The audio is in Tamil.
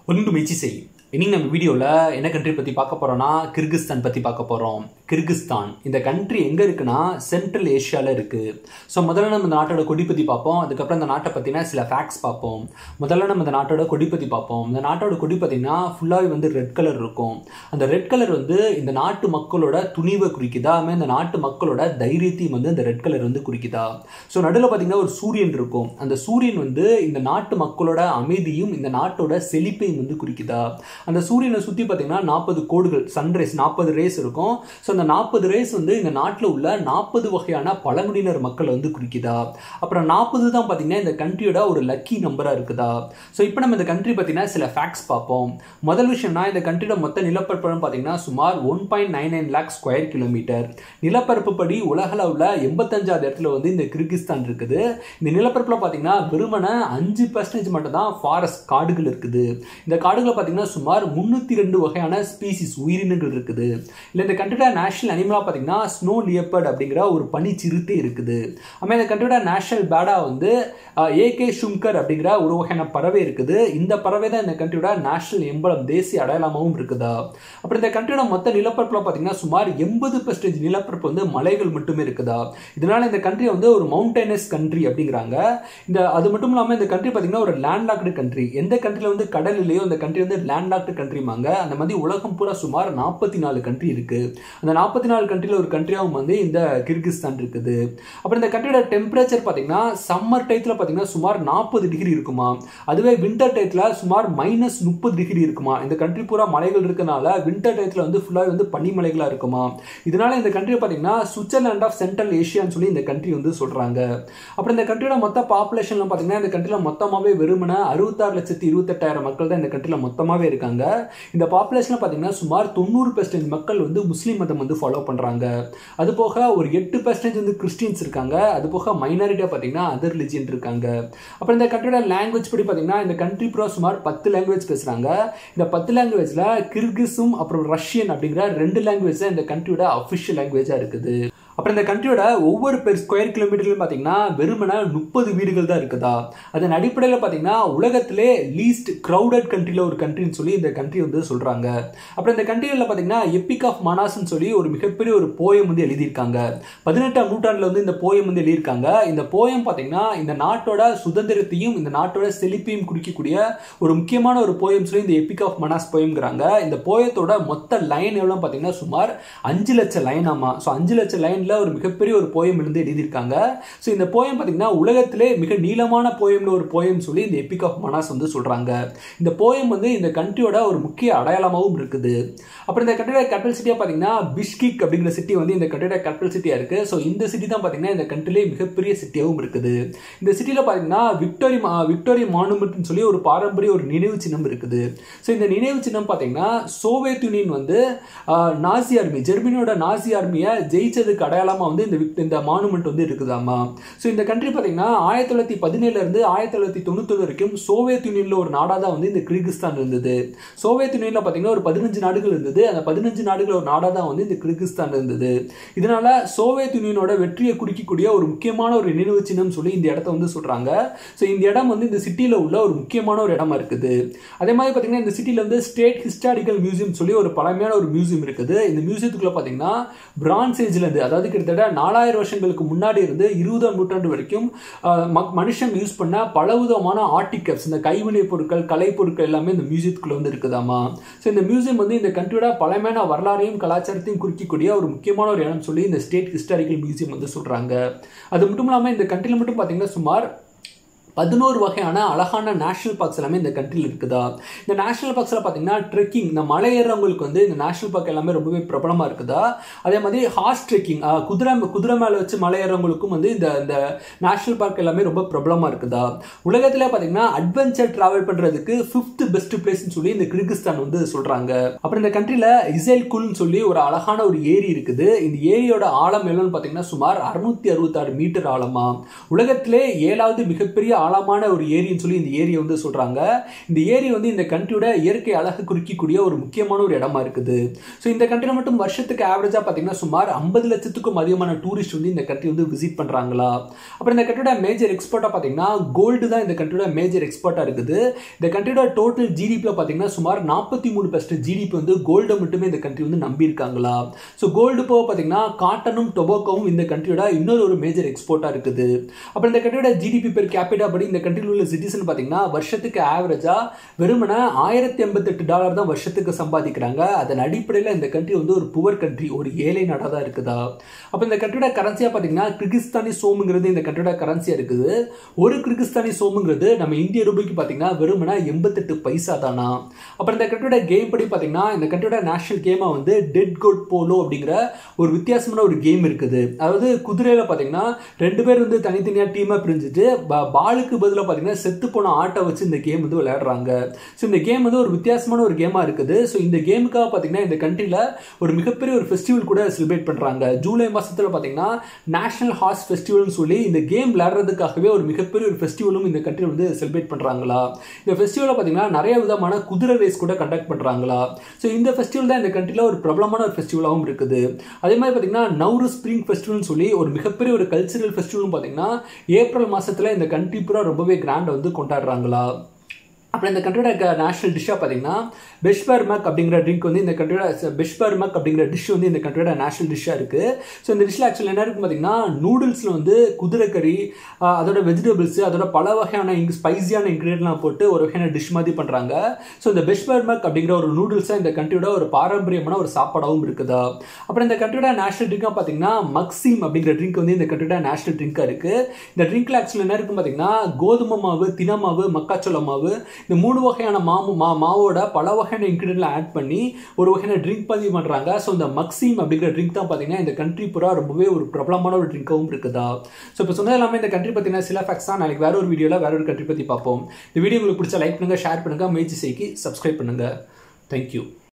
Welcome to Muyarchisei. இன்னைக்கு நம்ம வீடியோல என்ன கண்ட்ரி பத்தி பார்க்க போறோம்னா கிர்கிஸ்தான் பத்தி பார்க்க போறோம். கிர்கிஸ்தான் இந்த கண்ட்ரி எங்க இருக்குன்னா சென்ட்ரல் ஏசியால இருக்கு. ஸோ முதல்ல நம்ம இந்த நாட்டோட கொடி பத்தி பார்ப்போம். அதுக்கப்புறம் இந்த நாட்டை பத்தின சில ஃபேக்ட்ஸ் பார்ப்போம். முதல்ல நம்ம இந்த நாட்டோட கொடி பத்தி பார்ப்போம். இந்த நாட்டோட கொடி பார்த்தீங்கன்னா ஃபுல்லாவே வந்து ரெட் கலர் இருக்கும். அந்த ரெட் கலர் வந்து இந்த நாட்டு மக்களோட துணிவை குறிக்குதா, இந்த நாட்டு மக்களோட தைரியத்தையும் வந்து இந்த ரெட் கலர் வந்து குறிக்குதா. ஸோ நடுவில் பார்த்தீங்கன்னா ஒரு சூரியன் இருக்கும். அந்த சூரியன் வந்து இந்த நாட்டு மக்களோட அமைதியும் இந்த நாட்டோட செழிப்பையும் வந்து குறிக்குதா. அந்த சூரியனை சுற்றி பார்த்தீங்கன்னா 40 கோடுகள் சன்ரைஸ் 40 ரேஸ் இருக்கும். ஸோ அந்த 40 ரேஸ் வந்து இந்த நாட்டில் உள்ள 40 வகையான பழங்குடியினர் மக்களை வந்து குறிக்குதா. அப்புறம் 40 தான் பார்த்தீங்கன்னா இந்த கண்ட்ரியோட ஒரு லக்கி நம்பராக இருக்குதா. ஸோ இப்போ நம்ம இந்த கண்ட்ரி பார்த்தீங்கன்னா சில ஃபேக்ட்ஸ் பார்ப்போம். முதல் விஷயம்னா இந்த கண்ட்ரியோட மொத்த நிலப்பரப்பு பார்த்தீங்கன்னா சுமார் 1.99 லேக் ஸ்கொயர் கிலோமீட்டர். நிலப்பரப்பு படி உலகளவில் 85வது இடத்துல வந்து இந்த கிர்கிஸ்தான் இருக்குது. இந்த நிலப்பரப்பில் பார்த்தீங்கன்னா வெறுமனே 5% மட்டும் தான் ஃபாரஸ்ட் காடுகள் இருக்குது. இந்த காடுகளை பார்த்தீங்கன்னா சுமார் 302 வகையான ஸ்பீசிஸ் உயிரினங்கள் இருக்குது. இல்லை இந்த கண்ட்ரியோட நேஷனல் அனிமலா பார்த்தீங்கன்னா ஸ்னோ லியப்பர்ட் அப்படிங்கிற ஒரு பனி சிறுத்தை இருக்குது. ஆமாம் இந்த கண்ட்ரியோட நேஷனல் பேர்டா வந்து ஏகே ஷுங்கர் அப்படிங்கிற ஒரு வகையான பறவை இருக்குது. இந்த பறவை தான் இந்த கண்ட்ரியோட நேஷனல் எம்பளம் தேசிய அடையாளமாகவும் இருக்குதா. அப்புறம் இந்த கண்ட்ரியோட மொத்த நிலப்பரப்புல பார்த்தீங்கன்னா சுமார் 80% நிலப்பரப்பு வந்து மலைகள் மட்டுமே இருக்குதா. இதனால இந்த கண்ட்ரி வந்து ஒரு மவுண்டனஸ் கண்ட்ரி அப்படிங்கிறாங்க. அது மட்டும் இல்லாமல் இந்த கண்ட்ரி பார்த்தீங்கன்னா ஒரு லேண்ட்லாக்டு கண்ட்ரி. எந்த கண்ட்ரியில் வந்து கடல் இல்லையோ அந்த கண்ட்ரி வந்து லேண்ட்லாக்டு கண்ட்ரிமாங்க. அந்த மாதிரி உலகம் பூரா சுமார் 44 கண்ட்ரி இருக்கு. அந்த 44 கண்ட்ரியில் ஒரு கண்ட்ரியாகவும் வந்து இந்த கிர்கிஸ்தான் இருக்குது. அப்புறம் இந்த கண்ட்ரியோட டெம்பரேச்சர் பார்த்தீங்கன்னா சம்மர் டைத்தில் பார்த்தீங்கன்னா சுமார் 40 டிகிரி இருக்குமா. அதுவே வின்டர் டைத்தில் சுமார் -30 டிகிரி இருக்குமா. இந்த கண்ட்ரி பூரா மலைகள் இருக்கனால வின்டர் டைத்தில் வந்து ஃபுல்லாக வந்து பனிமலைகளாக இருக்குமா. இதனால இந்த கண்ட்ரி பார்த்தீங்கன்னா சுவிட்சர்லாண்ட் ஆஃப் சென்ட்ரல் ஏஷியான்னு சொல்லி இந்த கண்ட்ரி வந்து சொல்றாங்க. அப்புறம் இந்த கண்ட்ரியோட மொத்த பாப்புலேஷன் பார்த்தீங்கன்னா இந்த கண்ட்ரியில் மொத்தமாகவே வெறுமனே 66,28,000 மக்கள் தான் இந்த கண்ட்ரியில் மொத்தமாகவே இருக்காங்க. இந்த பாப்புலேஷன் பார்த்தீங்கன்னா சுமார் 90% மக்கள் வந்து முஸ்லீம் மதம் வந்து ஃபாலோ பண்றாங்க. அது போக ஒரு 8% வந்து கிறிஸ்டியன்ஸ் இருக்காங்க. அது போக மைனாரிட்டியா பார்த்தீங்கன்னா அதர் ரிலிஜியன் இருக்காங்க. அப்புறம் இந்த கண்ட்ரியோட லாங்குவேஜ் படி பார்த்தீங்கன்னா இந்த கண்ட்ரி பூரா சுமார் 10 லாங்குவேஜ் பேசுறாங்க. இந்த 10 லாங்குவேஜ்ல கிர்கிஸும் அப்புறம் ரஷ்யன் அப்படிங்கிற 2 லாங்குவேஜ் தான் இந்த கண்ட்ரியோட அஃபிஷியல் லாங்குவேஜா இருக்குது. அப்புறம் இந்த கண்ட்ரியோட ஒவ்வொரு ஸ்கொயர் கிலோமீட்டர்லையும் பார்த்தீங்கன்னா வெறுமனே 30 வீடுகள் தான் இருக்குதா. அதன் அடிப்படையில் பார்த்தீங்கன்னா உலகத்திலே லீஸ்ட் கிரௌடட் கண்ட்ரியில் ஒரு கண்ட்ரின்னு சொல்லி இந்த கண்ட்ரி வந்து சொல்றாங்க. அப்புறம் இந்த கண்ட்ரியில் பார்த்தீங்கன்னா எபிக் ஆஃப் மனாஸ்ன்னு சொல்லி ஒரு மிகப்பெரிய ஒரு போயம் வந்து எழுதியிருக்காங்க. 18ஆம் நூற்றாண்டில் வந்து இந்த போயம் வந்து எழுதியிருக்காங்க. இந்த போயம் பார்த்தீங்கன்னா இந்த நாட்டோட சுதந்திரத்தையும் இந்த நாட்டோட செழிப்பையும் குறிக்கக்கூடிய ஒரு முக்கியமான ஒரு போயம் சொல்லி இந்த எபிக் ஆஃப் மனாஸ் போயம்ங்கிறாங்க. இந்த போயத்தோட மொத்த லைன் எவ்வளோ பார்த்தீங்கன்னா சுமார் 5 லட்சம் லைன். ஆமா, ஸோ 5 லட்சம் லைன் ஒரு மிகப்பெரிய ஒரு போயம் இருந்து எழுதியிருக்காங்க. ஸோ இந்த போயம் பார்த்தீங்கன்னா உலகத்திலே மிக நீளமான போயம்ல ஒரு போயம் சொல்லி இந்த எபிக் ஆஃப் மனாஸ் வந்து சொல்றாங்க. இந்த போயம் வந்து இந்த கண்ட்ரியோட ஒரு முக்கிய அடையாளமாகவும் இருக்குது. அப்புறம் இந்த கண்ட்ரியோட கேபிட்டல் சிட்டியா பார்த்தீங்கன்னா பிஷ்கிக் அப்படிங்கிற சிட்டி வந்து இந்த கண்ட்ரியோட கேபிட்டல் சிட்டியா இருக்கு. ஸோ இந்த சிட்டி தான் பார்த்தீங்கன்னா இந்த கண்ட்ரிலே மிகப்பெரிய சிட்டியாகவும் இருக்குது. இந்த சிட்டியில பார்த்தீங்கன்னா விக்டோரி மானுமெண்ட்னு சொல்லி ஒரு பாரம்பரிய ஒரு நினைவு சின்னம் இருக்குது. ஸோ இந்த நினைவு சின்னம் பார்த்தீங்கன்னா சோவியத் யூனியன் வந்து நாசி ஆர்மி ஜெர்மனியோட நாசி ஆர்மியை ஜெயிச்சதுக்கு அடையாளமா வந்து இந்த மானுமெண்ட் வந்து இருக்குதாமா. ஸோ இந்த கண்ட்ரி பார்த்தீங்கன்னா 1917 இருந்து 1991 வரைக்கும் சோவியத் யூனியன்ல ஒரு நாடா தான் வந்து இந்த கிர்கிஸ்தான் இருந்தது. சோவியத் யூனியன்ல பார்த்தீங்கன்னா ஒரு 15 நாடுகள் இருந்தது. அந்த 15 நாடுகள் ஒரு நாடா தான் வந்து இந்த கிர்கிஸ்தான் இருந்தது. இதனால சோவியத் யூனியனோட வெற்றியை குறிக்கக்கூடிய ஒரு முக்கியமான ஒரு நினைவு சின்னம் சொல்லி இந்த இடத்த வந்து சொல்றாங்க. ஸோ இந்த இடம் வந்து இந்த சிட்டியில உள்ள ஒரு முக்கியமான ஒரு இடமா இருக்குது. அதே மாதிரி பார்த்தீங்கன்னா இந்த சிட்டியில வந்து ஸ்டேட் ஹிஸ்டாரிக்கல் மியூசியம் சொல்லி ஒரு பழமையான ஒரு மியூசியம் இருக்குது. இந்த மியூசியத்துக்குள்ள பார்த்தீங்கன்னா பிரான்ஸ் ஏஜ்ல இருந்து அதாவது கிட்டத்தட்ட 4000 வருஷங்களுக்கு முன்னாடி இருந்து 20ஆம் நூற்றாண்டு வரைக்கும் மனுஷங்க யூஸ் பண்ண பலவிதமான ஆர்டிகல்ஸ் இந்த கைவினை பொருட்கள் கலை பொருட்கள் எல்லாமே இந்த மியூசியத்துக்குள்ள வந்து இருக்குதாமா. ஸோ இந்த மியூசியம் வந்து இந்த கண்ட்ரியோட பழமையான வரலாறையும் கலாச்சாரத்தையும் குறிக்கக்கூடிய ஒரு முக்கியமான ஒரு இடம் சொல்லி இந்த ஸ்டேட் ஹிஸ்டாரிக்கல் மியூசியம் வந்து சொல்றாங்க. அது மட்டும் இல்லாமல் இந்த கண்ட்ரியில் மட்டும் பார்த்தீங்கன்னா சுமார் 11 வகையான அழகான நேஷனல் பார்க்ஸ் எல்லாமே இந்த கண்ட்ரியில் இருக்குதா. இந்த நேஷனல் பார்க்ஸில் பார்த்தீங்கன்னா ட்ரெக்கிங் இந்த மலை ஏறவங்களுக்கு வந்து இந்த நேஷனல் பார்க் எல்லாமே ரொம்பவே பிரபலமாக இருக்குதா. அதே மாதிரி ஹார்ஸ் ட்ரெக்கிங் குதிரை மேலே வச்சு மலை ஏறவங்களுக்கும் வந்து இந்த நேஷனல் பார்க் எல்லாமே ரொம்ப பிரபலமாக இருக்குதா. உலகத்தில் பார்த்தீங்கன்னா அட்வென்ச்சர் டிராவல் பண்ணுறதுக்கு 5th பெஸ்ட் பிளேஸ்ன்னு சொல்லி இந்த கிர்கிஸ்தான் வந்து சொல்கிறாங்க. அப்புறம் இந்த கண்ட்ரியில் இசைல்குல்னு சொல்லி ஒரு அழகான ஒரு ஏரி இருக்குது. இந்த ஏரியோட ஆழம் எவ்வளோன்னு பார்த்தீங்கன்னா சுமார் 666 மீட்டர் ஆழமா. உலகத்திலே 7வது மிகப்பெரிய ஆழமான ஒரு ஏரின்னு சொல்லி இந்த ஏரியை வந்து சொல்றாங்க. இந்த ஏரி வந்து இந்த கண்ட்ரியோட இயற்கை அழகு குறிக்கக்கூடிய ஒரு முக்கியமான ஒரு இடமா இருக்குது. ஸோ இந்த கண்ட்ரியில் மட்டும் வருஷத்துக்கு ஆவரேஜா பார்த்தீங்கன்னா சுமார் 50 லட்சத்துக்கும் அதிகமான டூரிஸ்ட் வந்து இந்த கண்ட்ரி வந்து விசிட் பண்றாங்களா. அப்புறம் இந்த கண்ட்ரியோட மேஜர் எக்ஸ்போர்ட்டா பார்த்தீங்கன்னா கோல்டு தான் இந்த கண்ட்ரியோட மேஜர் எக்ஸ்போர்ட்டா இருக்குது. இந்த கண்ட்ரியோட டோட்டல் ஜிடிபியில் பார்த்தீங்கன்னா சுமார் 43% ஜிடிபி வந்து கோல்டை மட்டுமே இந்த கண்ட்ரி வந்து நம்பி இருக்காங்களா. ஸோ கோல்டு போக பார்த்தீங்கன்னா காட்டனும் டொபாக்கோவும் இந்த கண்ட்ரியோட இன்னொரு ஒரு மேஜர் எக்ஸ்போர்ட்டா இருக்குது. அப்புறம் இந்த கண்ட்ரியோட ஜிடிபி பெர் கேபிட்டா படி இந்த கண்ட்ரியில் உள்ள சிட்டிசன் பார்த்தீங்கன்னா வருஷத்துக்கு ஆவரேஜா வெறுமனே $1088 தான் வருஷத்துக்கு சம்பாதிக்கிறாங்க. அதன் அடிப்படையில் இந்த கண்ட்ரி வந்து ஒரு புவர் கண்ட்ரி, ஒரு ஏழை நாடாக தான் இருக்குதா. அப்போ இந்த கண்ட்ரியோட கரன்சியா பார்த்தீங்கன்னா கிர்கிஸ்தானி சோமுங்கிறது இந்த கண்ட்ரியோட கரன்சியா இருக்குது. ஒரு கிர்கிஸ்தானி சோமுங்கிறது நம்ம இந்திய ரூபாய்க்கு பார்த்தீங்கன்னா வெறுமனே 88 பைசா தானா. அப்புறம் இந்த கண்ட்ரியோட கேம் படி பார்த்தீங்கன்னா இந்த கண்ட்ரியோட நேஷனல் கேமா வந்து டெட் கோட் போலோ அப்படிங்கிற ஒரு வித்தியாசமான ஒரு கேம் இருக்குது. அதாவது குதிரையில பார்த்தீங்கன்னா 2 பேர் வந்து தனித்தனியாக டீமாக பிரிஞ்சுட்டு பாலுக்கு பதிலாக பார்த்தீங்கன்னா செத்து போன ஆட்டை வச்சு இந்த கேம் வந்து விளையாடுறாங்க. ஸோ இந்த கேம் வந்து ஒரு வித்தியாசமான ஒரு கேமாக இருக்குது. ஸோ இந்த கேமுக்காக பார்த்தீங்கன்னா இந்த கண்ட்ரியில் ஒரு மிகப்பெரிய ஒரு ஃபெஸ்டிவல் கூட செலிப்ரேட் பண்ணுறாங்க. ஜூலை மாதத்தில் பார்த்தீங்கன்னா நேஷனல் ஹார்ஸ் ஃபெஸ்டிவல்னு சொல்லி இந்த கேம் விளையாடுறதுக்காகவே ஒரு மிகப்பெரிய ஒரு ஃபெஸ்டிவலும் இந்த கண்ட்ரியில் வந்து செலிப்ரேட் பண்ணுறாங்களா. இந்த ஃபெஸ்டிவலில் பார்த்தீங்கன்னா நிறைய விதமான குதிரை ரேஸ் கூட கண்டக்ட் பண்ணுறாங்களா. ஸோ இந்த ஃபெஸ்டிவல் தான் இந்த கண்ட்ரியில் ஒரு பிரபலமான ஒரு ஃபெஸ்டிவலாகவும் இருக்குது. அதே மாதிரி பார்த்தீங்கன்னா நவ்ரு ஸ்ப்ரிங் ஃபெஸ்டிவல்னு சொல்லி ஒரு மிகப்பெரிய ஒரு கல்ச்சரல் ஃபெஸ்டிவலும் பார்த்தீங்கன்னா ஏப்ரல் மாதத்தில் இந்த கண்ட்ரி பூரா ரொம்பவே கிராண்டாக வந்து கொண்டாடுறாங்களா. அப்புறம் இந்த கண்ட்ரியோட நேஷனல் டிஷ்ஷாக பார்த்தீங்கன்னா பெஷ்பர்மக் அப்படிங்கிற ட்ரிங்க் வந்து இந்த கண்ட்ரியோட பெஷ்பர்மக் அப்படிங்கிற டிஷ் வந்து இந்த கண்ட்ரியோட நேஷனல் டிஷ்ஷாக இருக்குது. ஸோ இந்த டிஷ்ஷில் ஆக்சுவலி என்ன இருக்குன்னு பார்த்தீங்கன்னா நூடுல்ஸில் வந்து குதிரைக்கறி, அதோட வெஜிடபிள்ஸ், அதோட பல வகையான ஸ்பைசியான இன்க்ரீடியன்ட்லாம் போட்டு ஒரு வகையான டிஷ் மாதிரி பண்ணுறாங்க. ஸோ இந்த பெஷ்பர்மக் அப்படிங்கிற ஒரு நூடுல்ஸாக இந்த கண்ட்ரியோட ஒரு பாரம்பரியமான ஒரு சாப்பாடாகவும் இருக்குதா. அப்புறம் இந்த கண்ட்ரியோட நேஷனல் ட்ரிங்காக பார்த்தீங்கன்னா மக்ஸீம் அப்படிங்கிற ட்ரிங்க் வந்து இந்த கண்ட்ரியோட நேஷனல் ட்ரிங்காக இருக்குது. இந்த ட்ரிங்க்ல ஆக்சுவலி என்ன இருக்குன்னு பார்த்தீங்கன்னா கோதுமை மாவு, தினை மாவு, மக்காச்சோள மாவு, இந்த 3 வகையான மாவோட பல வகையான இன்கிரிடியன்ட்ல ஆட் பண்ணி ஒரு வகையான ட்ரிங்க் பதிவு பண்றாங்க. ஸோ இந்த மக்ஸீம் அப்படிங்கிற ட்ரிங்க் தான் பார்த்தீங்கன்னா இந்த கண்ட்ரி பூரா ரொம்பவே ஒரு பிரபலமான ஒரு ட்ரிங்காகவும் இருக்குதா. ஸோ இப்போ சொன்னது எல்லாமே இந்த கண்ட்ரி பற்றின சில ஃபேக்ட்ஸ் தான். நாளைக்கு வேற ஒரு வீடியோவில் வேற ஒரு கண்ட்ரி பற்றி பார்ப்போம். இந்த வீடியோ உங்களுக்கு பிடிச்சா லைக் பண்ணுங்க, ஷேர் பண்ணுங்க, முயற்சிசைக்கு சப்ஸ்கிரைப் பண்ணுங்க. தேங்க்யூ.